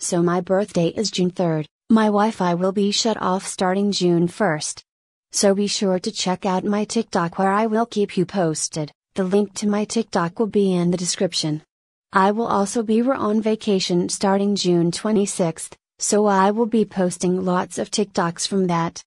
So my birthday is June 3rd, my Wi-Fi will be shut off starting June 1st. So be sure to check out my TikTok where I will keep you posted. The link to my TikTok will be in the description. I will also be on vacation starting June 26th, so I will be posting lots of TikToks from that.